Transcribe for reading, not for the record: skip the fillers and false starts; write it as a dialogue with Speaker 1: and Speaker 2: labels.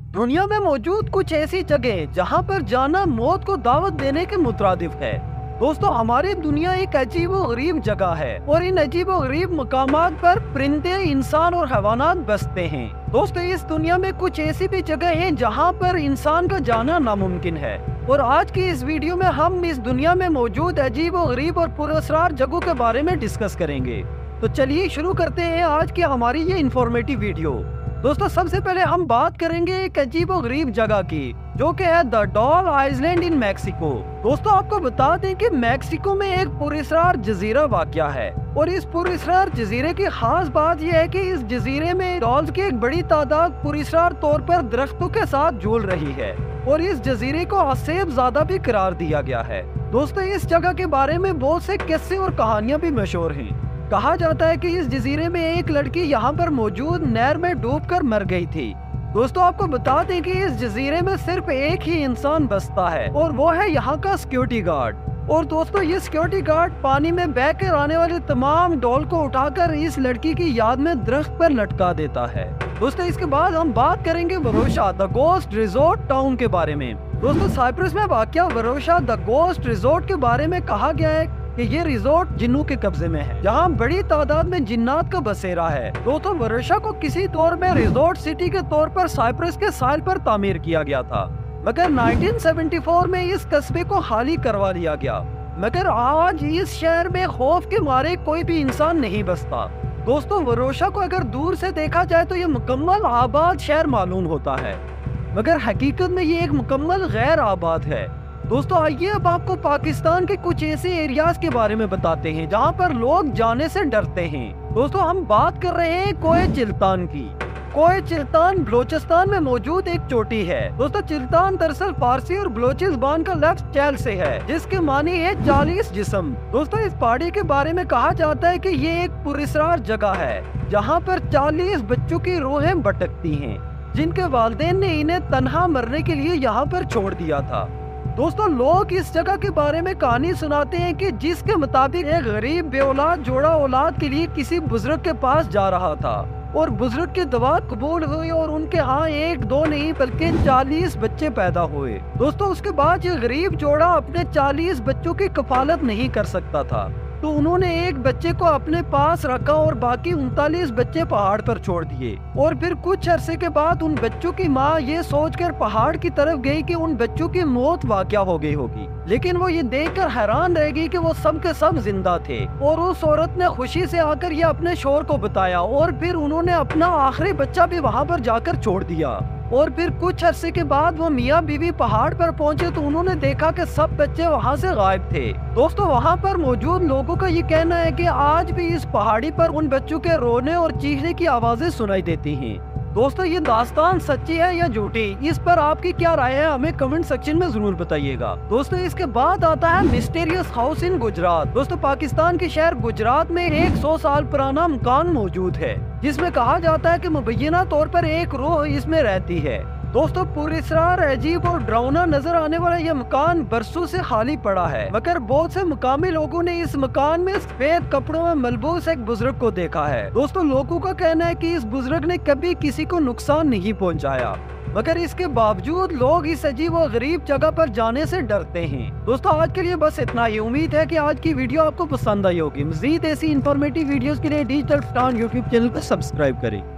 Speaker 1: दुनिया में मौजूद कुछ ऐसी जगह जहां पर जाना मौत को दावत देने के मुतरादिफ है। दोस्तों, हमारी दुनिया एक अजीबो गरीब जगह है और इन अजीबो गरीब मकामात पर परिंदे, इंसान और हैवानात बसते हैं। दोस्तों, इस दुनिया में कुछ ऐसी भी जगह हैं जहां पर इंसान का जाना नामुमकिन है। और आज की इस वीडियो में हम इस दुनिया में मौजूद अजीबो गरीब और पुरअसरार जगहों के बारे में डिस्कस करेंगे। तो चलिए शुरू करते हैं आज की हमारी ये इंफॉर्मेटिव वीडियो। दोस्तों, सबसे पहले हम बात करेंगे एक अजीबो गरीब जगह की, जो कि है the doll island in Mexico. दोस्तों, आपको बता दें कि मैक्सिको में एक पुरअसरार जजीरा वाक़या है और इस पुरअसरार जजीरे की खास बात यह है कि इस जजीरे में डॉल्स की एक बड़ी तादाद पुरअसरार तौर पर दरख्तों के साथ झूल रही है और इस जजीरे को असेब ज़्यादा भी करार दिया गया है। दोस्तों, इस जगह के बारे में बहुत से किस्से और कहानियां भी मशहूर हैं। कहा जाता है कि इस जजीरे में एक लड़की यहाँ पर मौजूद नहर में डूबकर मर गई थी। दोस्तों, आपको बता दें कि इस जजीरे में सिर्फ एक ही इंसान बसता है और वो है यहाँ का सिक्योरिटी गार्ड। और दोस्तों, ये सिक्योरिटी गार्ड पानी में बहकर आने वाले तमाम डॉल को उठाकर इस लड़की की याद में दरख्त पर लटका देता है। दोस्तों, इसके बाद हम बात करेंगे Varosha the ghost resort town के बारे में। दोस्तों, साइप्रस में वाक़या वरोशा द गोस्ट रिजॉर्ट के बारे में कहा गया है कि ये रिजॉर्ट जिन्नों के कब्जे में है, जहाँ बड़ी तादाद में जिन्नात का बसेरा है। दोस्तों, वरोशा को किसी दौर में रिजॉर्ट सिटी के तौर पर साइप्रस के साहिल पर तामीर किया गया था, मगर 1974 में इस कस्बे को खाली करवा लिया गया। मगर आज इस शहर में खौफ के मारे कोई भी इंसान नहीं बसता। दोस्तों, वरोशा को अगर दूर से देखा जाए तो ये मुकम्मल आबाद शहर मालूम होता है, मगर हकीकत में ये एक मुकम्मल गैर आबाद है। दोस्तों, आइए अब आपको पाकिस्तान के कुछ ऐसे एरियाज के बारे में बताते हैं जहां पर लोग जाने से डरते हैं। दोस्तों, हम बात कर रहे हैं कोहे चिल्तान की। कोहे चिल्तान बलोचिस्तान में मौजूद एक चोटी है। दोस्तों, चिल्तान दरअसल फारसी और बलोची ज़बान का लफ्ज़ चैल से है, जिसके मानी है 40 जिस्म। दोस्तों, इस पहाड़ी के बारे में कहा जाता है कि ये एक पुरअसरार जगह है जहाँ पर 40 बच्चों की रूहें भटकती हैं, जिनके वालिदैन ने इन्हें तन्हा मरने के लिए यहाँ पर छोड़ दिया था। दोस्तों, लोग इस जगह के बारे में कहानी सुनाते हैं कि जिसके मुताबिक एक गरीब बेऔलाद जोड़ा औलाद के लिए किसी बुजुर्ग के पास जा रहा था और बुजुर्ग की दुआ कबूल हुई और उनके यहाँ एक दो नहीं बल्कि 40 बच्चे पैदा हुए। दोस्तों, उसके बाद ये गरीब जोड़ा अपने 40 बच्चों की कफालत नहीं कर सकता था, तो उन्होंने एक बच्चे को अपने पास रखा और बाकी 39 बच्चे पहाड़ पर छोड़ दिए। और फिर कुछ अरसे के बाद उन बच्चों की माँ ये सोचकर पहाड़ की तरफ गई कि उन बच्चों की मौत वाक़या हो गई होगी, लेकिन वो ये देखकर हैरान रह गई कि वो सब के सब जिंदा थे। और उस औरत ने खुशी से आकर ये अपने शोहर को बताया और फिर उन्होंने अपना आखिरी बच्चा भी वहाँ पर जाकर छोड़ दिया। और फिर कुछ अरसे के बाद वो मियाँ बीवी पहाड़ पर पहुंचे तो उन्होंने देखा कि सब बच्चे वहां से गायब थे। दोस्तों, वहां पर मौजूद लोगों का ये कहना है कि आज भी इस पहाड़ी पर उन बच्चों के रोने और चीखने की आवाजें सुनाई देती हैं। दोस्तों, ये दास्तान सच्ची है या झूठी, इस पर आपकी क्या राय है हमें कमेंट सेक्शन में जरूर बताइएगा। दोस्तों, इसके बाद आता है मिस्टीरियस हाउस इन गुजरात। दोस्तों, पाकिस्तान के शहर गुजरात में 100 साल पुराना मकान मौजूद है, जिसमें कहा जाता है कि मुबैना तौर पर एक रूह इसमें रहती है। दोस्तों, पुरअसरार, अजीब और डरावना नजर आने वाला यह मकान बरसों से खाली पड़ा है, मगर बहुत से मुकामी लोगों ने इस मकान में सफेद कपड़ों में मलबूस एक बुजुर्ग को देखा है। दोस्तों, लोगों का कहना है कि इस बुजुर्ग ने कभी किसी को नुकसान नहीं पहुंचाया, मगर इसके बावजूद लोग इस अजीब और गरीब जगह पर जाने से डरते हैं। दोस्तों, आज के लिए बस इतना ही। उम्मीद है कि आज की वीडियो आपको पसंद आई होगी। मजीद ऐसी इंफॉर्मेटिव वीडियोस के लिए डिजिटल स्टार यूट्यूब चैनल को सब्सक्राइब करें।